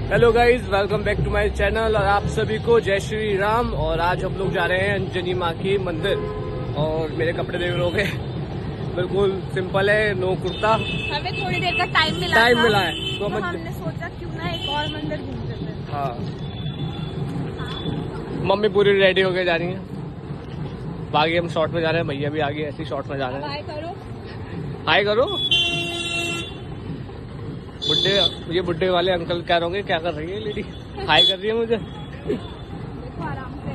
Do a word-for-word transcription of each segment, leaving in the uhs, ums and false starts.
Hello guys, welcome back to my channel और आप सभी को जय श्री राम। और आज हम लोग जा रहे हैं अंजनी माँ की मंदिर। और मेरे कपड़े देख लोगे बिल्कुल सिंपल है, नो कुर्ता। हमें थोड़ी देर का टाइम मिला टाइम था, मिला है तो, तो हमने सोचा क्यों ना एक और मंदिर घूमते थे। हाँ, मम्मी पूरी रेडी होके जा रही है। बाकी हम शॉर्ट में जा रहे हैं, भैया भी आगे ऐसे ही शॉर्ट में जा रहे हैं। हाय करो, हाय करो। बुड्ढे ये बुड्ढे वाले अंकल क्या रहोगे, क्या कर रही है लेडी, हाय कर रही है मुझे। देखो आराम से।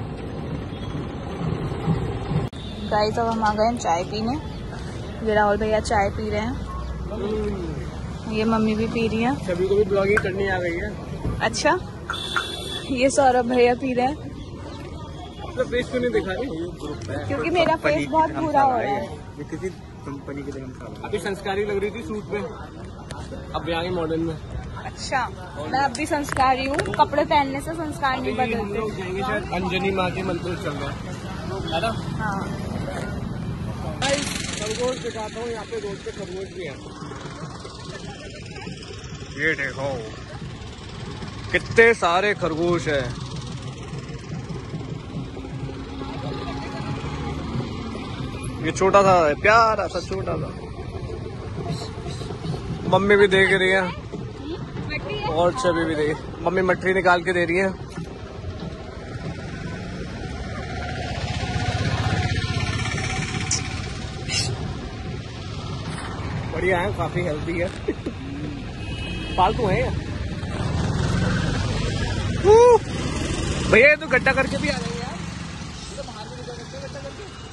गाइस अब हम आ गए हैं चाय पीने। ये राहुल भैया चाय पी रहे हैं, ये मम्मी भी पी रही है। सभी को भी ब्लॉगिंग करनी आ गई है। अच्छा, ये सौरभ भैया पी रहे हैं। तो फेस क्यों नहीं दिखा रही? क्योंकि मेरा फेस बहुत बुरा हो रहा है। ये किसी कंपनी के दिन अभी संस्कारी लग रही थी सूट पे, अब यहाँ मॉडर्न में। अच्छा, मैं अब भी संस्कारी हूँ, कपड़े पहनने से संस्कार नहीं बदलते। हम लोग जाएंगे शायद अंजनी माँ के मंदिर चल रहे हैं, है ना? हाँ, खरगोश दिखाता हूँ, यहाँ पे रोड पे खरगोश भी है। ये देखो कितने सारे खरगोश है। ये छोटा सा है, प्यारा सा छोटा सा। मम्मी भी देख रही है और छवि भी देख, मम्मी मटरी निकाल के दे रही है। बढ़िया है, काफी हेल्दी है। पालतू है भैया, ये तो गड्ढा करके भी आ रहे हैं यार, तो बाहर भी निकल सकते हैं गड्ढा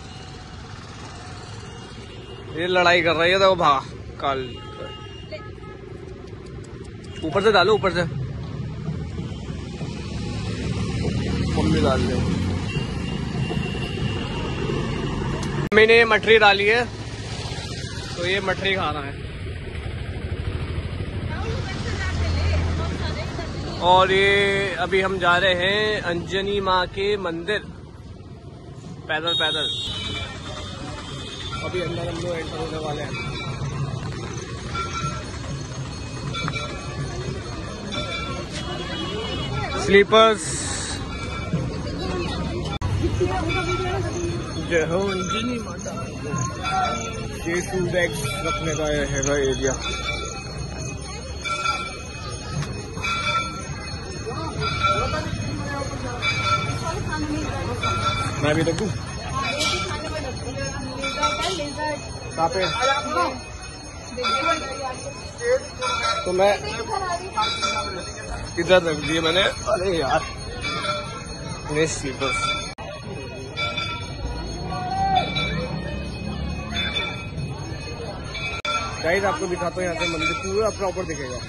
करके। ये लड़ाई कर रही है तो भा काल ऊपर से डालो, ऊपर से मम्मी डाल दे। मम्मी ने मटरी डाली है तो ये मटरी खाना है। और ये अभी हम जा रहे हैं अंजनी माँ के मंदिर पैदल पैदल। अभी अंदर हम लोग एंटर होने वाले हैं। स्लीपर्स जय हो अंजनी माता। ये टू बैग्स रखने का है एरिया। मैं भी रखूं कहाँ पे? तो मैं इधर रख दिए मैंने। अरे यार स्लीपर्स। गाइस आपको दिखाता हूँ, यहाँ से मंदिर पूरा प्रॉपर दिखेगा।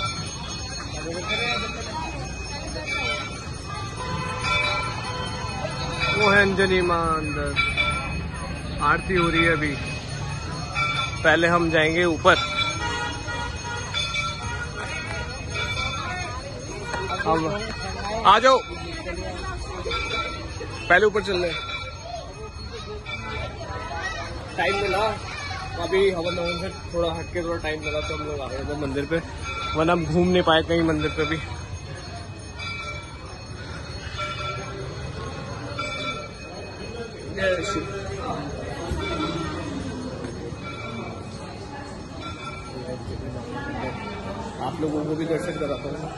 वो है अंजनी माँ अंदर, आरती हो रही है अभी। पहले हम जाएंगे ऊपर। हम आ जाओ, पहले ऊपर चल रहे। टाइम मिला अभी, हवन हवन से थोड़ा हटके थोड़ा टाइम मिला तो हम लोग आ रहे थे मंदिर पे, वरना हम घूम नहीं पाए कहीं मंदिर पे भी। आप लोगों को भी दर्शन कराता हूँ।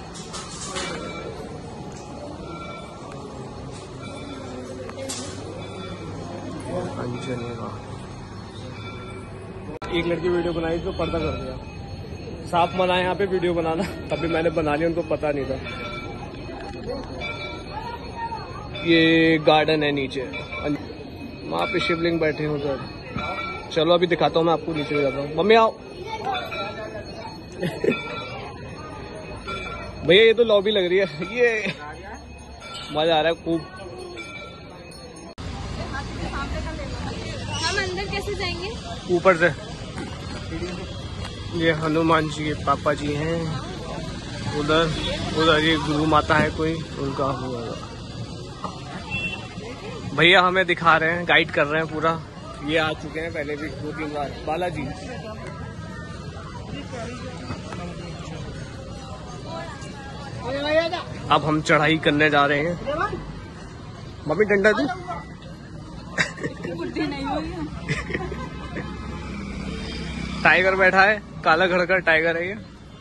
एक लड़की वीडियो बनाई तो पर्दा कर दिया। साफ मना है यहाँ पे वीडियो बनाना, तभी मैंने बना लिया, उनको पता नहीं था। ये गार्डन है नीचे, वहाँ पे शिवलिंग बैठे हैं उधर। चलो अभी दिखाता हूँ मैं आपको, नीचे जाता हूँ। मम्मी आओ। भैया ये तो लॉबी लग रही है, ये मजा आ रहा है खूब। हम अंदर कैसे जाएंगे? ऊपर से। ये हनुमान जी के पापा जी हैं, उधर उधर ये गुरु माता है कोई, उनका हुआ। भैया हमें दिखा रहे हैं, गाइड कर रहे हैं पूरा। ये आ चुके हैं पहले भी दो तीन बार। बालाजी अब हम चढ़ाई करने जा रहे हैं। मम्मी डंडा दी टाइगर बैठा है, काला घड़कर टाइगर है ये।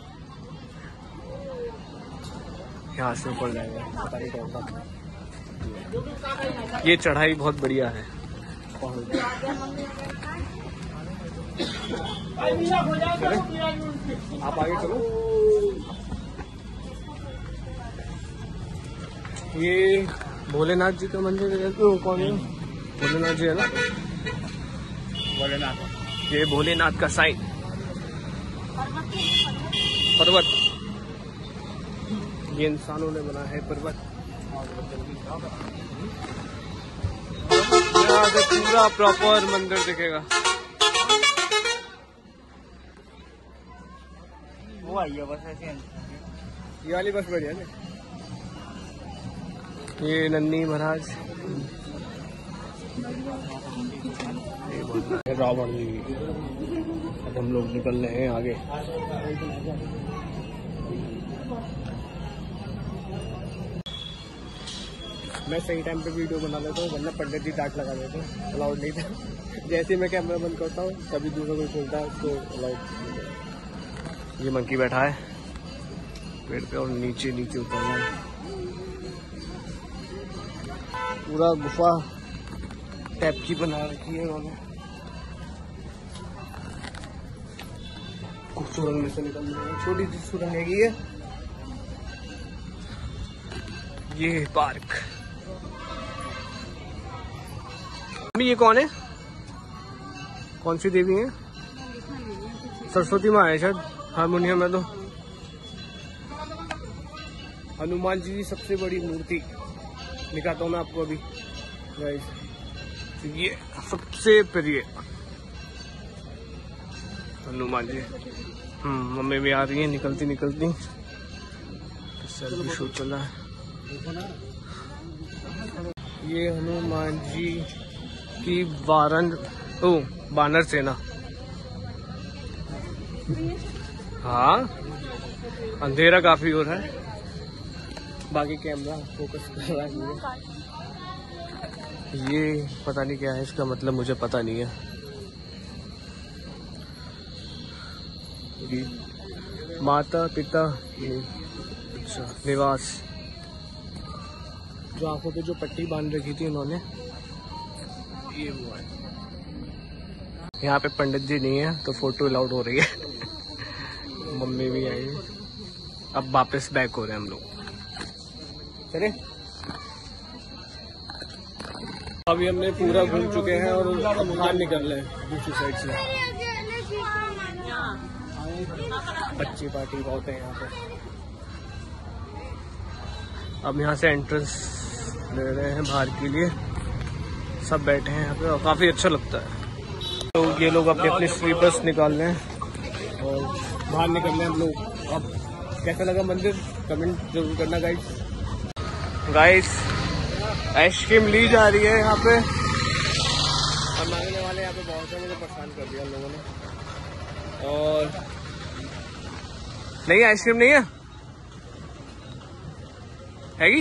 यहाँ से ऊपर जाएगा, पता नहीं कौन सा। ये चढ़ाई बहुत बढ़िया है। आप आगे चलो। ये भोलेनाथ जी का मंदिर है। तो कौन है? भोलेनाथ जी है ना? भोलेनाथ। ये भोलेनाथ का साइन पर्वत, ये इंसानों ने बना है पर्वत। यहाँ से पूरा प्रॉपर मंदिर दिखेगा। वो आई है बस ऐसे। ये वाली बस बढ़िया है। ये नन्ही महाराज, रावण जी। अब हम लोग निकल रहे हैं आगे। मैं सही टाइम पे वीडियो बना लेता हूँ, वरना पंडित जी डांट लगा देते हैं, अलाउड नहीं था। जैसे मैं कैमरा बंद करता हूँ कभी दूसरा कोई खोलता है उसको अलाउड। ये मंकी बैठा है पेड़ पे और नीचे नीचे उतरना है। पूरा गुफा टाइप की बना रखी है उन्होंने। सुरंग में से निकल रही है, छोटी सी सुरंग है ये। ये पार्क। ये कौन है? कौन सी देवी है? सरस्वती माँ है शायद, हारमोनियम है। तो हनुमान जी की सबसे बड़ी मूर्ति दिखाता हूँ मैं आपको अभी गाइस। ये सबसे प्रिय हनुमान जी। हम्म मम्मी भी आ रही है निकलती निकलती। सेल्फी शूट चल रहा है। ये हनुमान जी की वारन ओ बानर सेना। हाँ अंधेरा काफी हो रहा है, बाकी कैमरा फोकस कर रहा है। ये पता नहीं क्या है, इसका मतलब मुझे पता नहीं है। माता पिता अच्छा निवास, जो आंखों पे जो पट्टी बांध रखी थी उन्होंने, ये हुआ है। यहाँ पे पंडित जी नहीं है तो फोटो अलाउड हो रही है। मम्मी भी आई है। अब वापस बैक हो रहे हैं हम लोग। चले अभी हमने पूरा घूम चुके हैं और बाहर निकल रहे हैं दूसरी साइड से। बच्ची पार्टी बहुत है यहाँ पे। अब यहाँ से एंट्रेंस ले रहे हैं बाहर के लिए। सब बैठे हैं यहाँ पे और काफी अच्छा लगता है। तो ये लोग अपने अपने स्लीपर्स निकाल रहे हैं और बाहर निकल रहे हैं हम लोग। अब कैसा लगा मंदिर कमेंट जरूर करना गाइस। गाइस आइसक्रीम ली जा रही है यहाँ पे और मांगने वाले यहाँ पे बहुत है, मुझे परेशान कर दिया लोगों ने। और नहीं आइसक्रीम नहीं है, हैगी?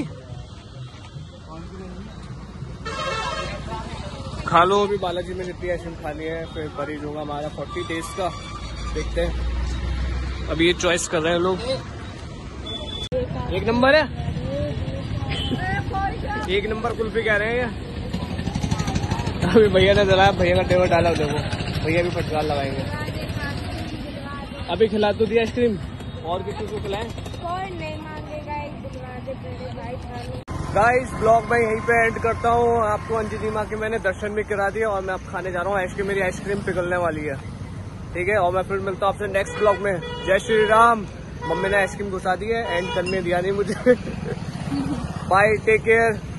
खा लो अभी। बालाजी में जितनी आइसक्रीम खानी है फिर भरी दूंगा हमारा फोर्टी डेज का। देखते हैं अभी ये चॉइस कर रहे हैं लोग। एक नंबर है, एक नंबर कुल्फी कह रहे हैं ये। अभी भैया ने जलाया, भैया का टेबल डाला देखो, भैया भी फटकार लगाएंगे। अभी खिला तो दिया आइसक्रीम, और किसी को खिलाएं? कोई नहीं मांगेगा, एक दिखला दे पहले भाई। गाइस ब्लॉग मैं यहीं पे एंड करता हूँ। आपको अंजनी माँ के मैंने दर्शन भी करा दिया और मैं अब खाने जा रहा हूँ आइसक्रीम। मेरी आइसक्रीम पिघलने वाली है, ठीक है। और मैं फिर मिलता हूँ आपसे नेक्स्ट ब्लॉग में। जय श्री राम। मम्मी ने आइसक्रीम घुसा दी है, एंड करने दिया नहीं मुझे। Bye, take care.